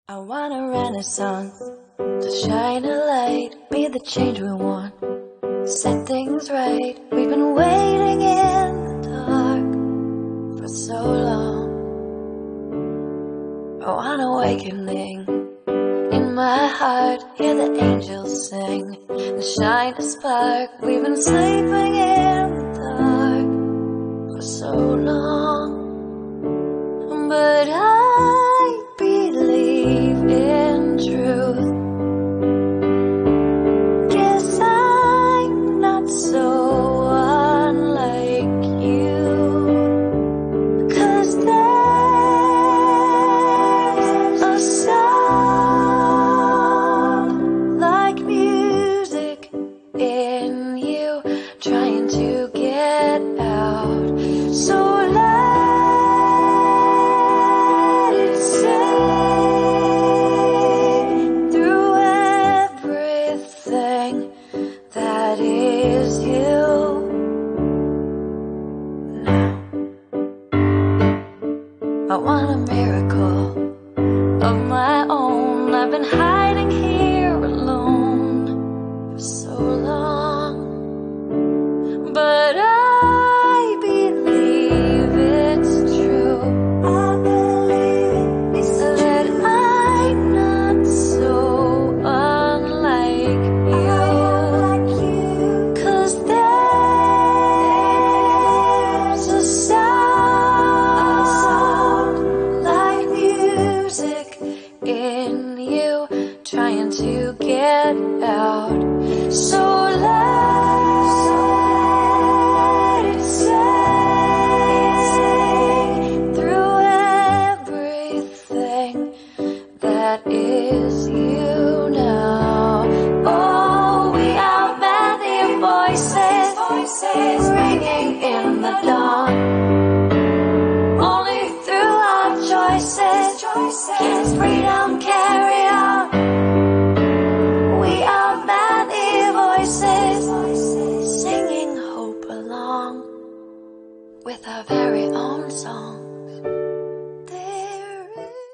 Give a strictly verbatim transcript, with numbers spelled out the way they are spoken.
I want a renaissance to shine a light, be the change we want, set things right. We've been waiting in the dark for so long. I want awakening in my heart, hear the angels sing and shine a spark. We've been sleeping in the dark for so long, but I believe in truth. Guess I'm not so unlike you, 'cause there's a sound like music in you, trying to get out. So that is you now. I want a miracle of my own. I've been hiding here alone for so long, but I believe it's true. I believe it's true that I'm not so unlike you. In you, trying to get out. So let it sing through everything that is you now. Oh, we outman the voices, voices ringing in the dawn. Only through our choices can freedom can